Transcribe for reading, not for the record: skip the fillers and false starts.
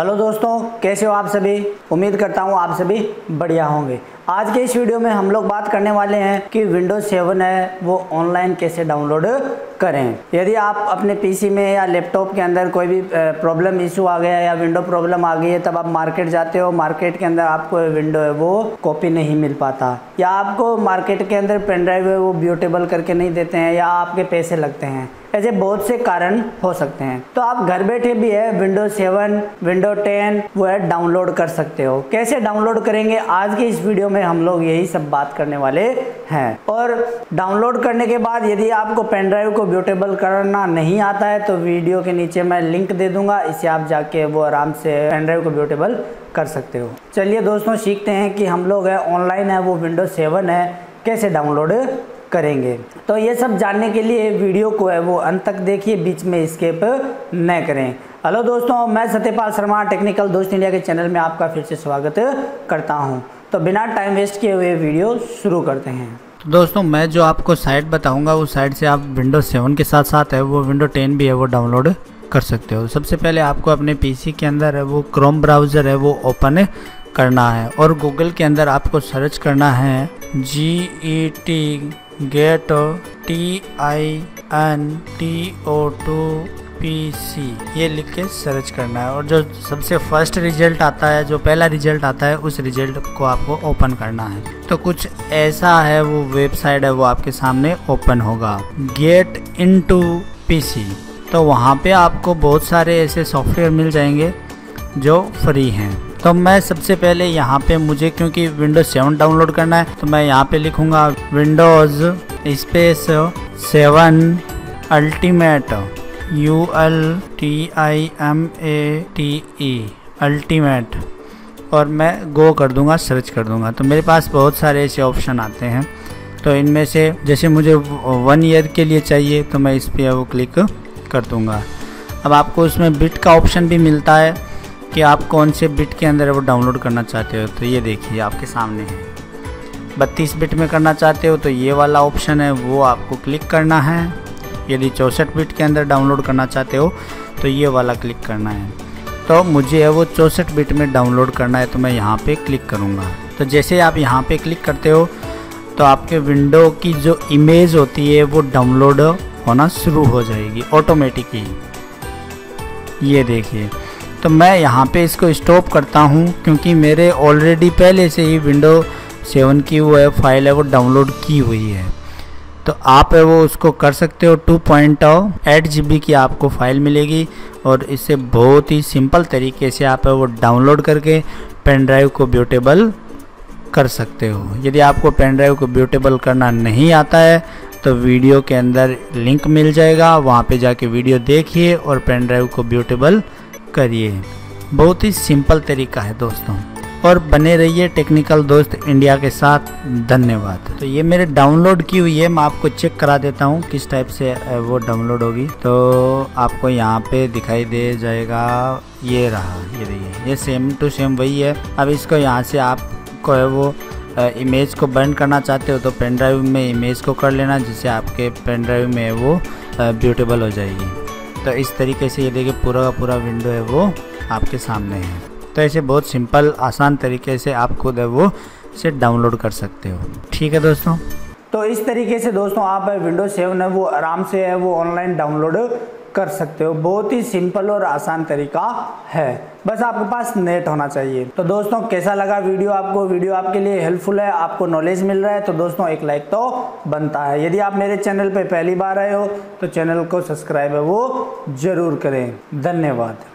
Hello दोस्तों, कैसे हो आप सभी। उम्मीद करता हूँ आप सभी बढ़िया होंगे। आज के इस वीडियो में हम लोग बात करने वाले हैं कि विंडोज 7 है वो ऑनलाइन कैसे डाउनलोड करें। यदि आप अपने पीसी में या लैपटॉप के अंदर कोई भी प्रॉब्लम इशू आ गया या विंडो प्रॉब्लम आ गई है, तब आप मार्केट जाते हो, मार्केट के अंदर आपको विंडो है वो कॉपी नहीं मिल पाता, या आपको मार्केट के अंदर पेन ड्राइव है वो ब्यूटेबल करके नहीं देते हैं, या आपके पैसे लगते हैं, ऐसे बहुत से कारण हो सकते हैं। तो आप घर बैठे भी है विंडोज 7, विंडो 10 वो है डाउनलोड कर सकते हो। कैसे डाउनलोड करेंगे, आज की इस वीडियो में हम लोग यही सब बात करने वाले हैं। और डाउनलोड करने के बाद यदि आपको पेन ड्राइव को ब्यूटेबल करना नहीं आता है तो वीडियो के नीचे मैं लिंक दे दूंगा, इससे आप जाके वो आराम से पेन ड्राइव को ब्यूटेबल कर सकते हो। चलिए दोस्तों, सीखते हैं कि हम लोग है ऑनलाइन है वो विंडोज 7 है कैसे डाउनलोड करेंगे। तो ये सब जानने के लिए वीडियो को है वो अंत तक देखिए, बीच में स्किप न करें। हेलो दोस्तों, मैं सत्यपाल शर्मा टेक्निकल दोस्त इंडिया के चैनल में आपका फिर से स्वागत करता हूं। तो बिना टाइम वेस्ट किए हुए वीडियो शुरू करते हैं। तो दोस्तों, मैं जो आपको साइट बताऊंगा उस साइट से आप विंडोज 7 के साथ साथ है वो विंडो 10 भी है वो डाउनलोड कर सकते हो। सबसे पहले आपको अपने पीसी के अंदर है वो क्रोम ब्राउज़र है वो ओपन करना है और गूगल के अंदर आपको सर्च करना है GET TINTO2PC, ये लिख के सर्च करना है और जो सबसे फर्स्ट रिजल्ट आता है, जो पहला रिजल्ट आता है, उस रिजल्ट को आपको ओपन करना है। तो कुछ ऐसा है वो वेबसाइट है वो आपके सामने ओपन होगा, गेट इनटू पीसी। तो वहाँ पे आपको बहुत सारे ऐसे सॉफ्टवेयर मिल जाएंगे जो फ्री हैं। तो मैं सबसे पहले यहाँ पे मुझे क्योंकि विंडोज 7 डाउनलोड करना है तो मैं यहाँ पे लिखूँगा windows space 7 ultimate ULTIMATE ultimate, और मैं गो कर दूँगा, सर्च कर दूँगा। तो मेरे पास बहुत सारे ऐसे ऑप्शन आते हैं। तो इनमें से जैसे मुझे 1 ईयर के लिए चाहिए तो मैं इस पर वो क्लिक कर दूँगा। अब आपको उसमें बिट का ऑप्शन भी मिलता है कि आप कौन से बिट के अंदर वो डाउनलोड करना चाहते हो। तो ये देखिए आपके सामने है, 32 बिट में करना चाहते हो तो ये वाला ऑप्शन है वो आपको क्लिक करना है। यदि 64 बिट के अंदर डाउनलोड करना चाहते हो तो ये वाला क्लिक करना है। तो मुझे है वो 64 बिट में डाउनलोड करना है तो मैं यहाँ पे क्लिक करूँगा। तो जैसे आप यहाँ पे क्लिक करते हो तो आपके विंडो की जो इमेज होती है वो डाउनलोड होना शुरू हो जाएगी ऑटोमेटिकली। ये देखिए, तो मैं यहाँ पे इसको स्टॉप करता हूँ क्योंकि मेरे ऑलरेडी पहले से ही विंडो 7 की वो है फाइल है वो डाउनलोड की हुई है। तो आप है वो उसको कर सकते हो। 2.8 GB की आपको फाइल मिलेगी और इससे बहुत ही सिंपल तरीके से आप है वो डाउनलोड करके पेन ड्राइव को ब्यूटेबल कर सकते हो। यदि आपको पेन ड्राइव को ब्यूटेबल करना नहीं आता है तो वीडियो के अंदर लिंक मिल जाएगा, वहाँ पे जाके वीडियो देखिए और पेन ड्राइव को ब्यूटेबल करिए। बहुत ही सिंपल तरीका है दोस्तों, और बने रहिए टेक्निकल दोस्त इंडिया के साथ। धन्यवाद। तो ये मेरे डाउनलोड की हुई है, मैं आपको चेक करा देता हूँ किस टाइप से वो डाउनलोड होगी। तो आपको यहाँ पे दिखाई दे जाएगा, ये रहा, ये देखिए, ये सेम टू सेम वही है। अब इसको यहाँ से आपको है वो इमेज को बर्न करना चाहते हो तो पेन ड्राइव में इमेज को कर लेना, जिससे आपके पेन ड्राइव में वो ब्यूटेबल हो जाएगी। तो इस तरीके से ये देखिए पूरा का पूरा विंडो है वो आपके सामने है। तो ऐसे बहुत सिंपल आसान तरीके से आप खुद है वो से डाउनलोड कर सकते हो। ठीक है दोस्तों। तो इस तरीके से दोस्तों आप विंडोज 7 है वो आराम से है वो ऑनलाइन डाउनलोड कर सकते हो। बहुत ही सिंपल और आसान तरीका है, बस आपके पास नेट होना चाहिए। तो दोस्तों, कैसा लगा वीडियो आपको? वीडियो आपके लिए हेल्पफुल है, आपको नॉलेज मिल रहा है तो दोस्तों एक लाइक तो बनता है। यदि आप मेरे चैनल पे पहली बार आए हो तो चैनल को सब्सक्राइब है वो जरूर करें। धन्यवाद।